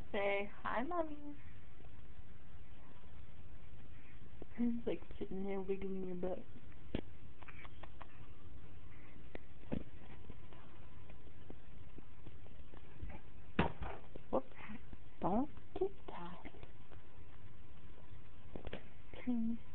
Say, hi, mommy. It's like sitting there wiggling your butt. Whoops. Don't get that.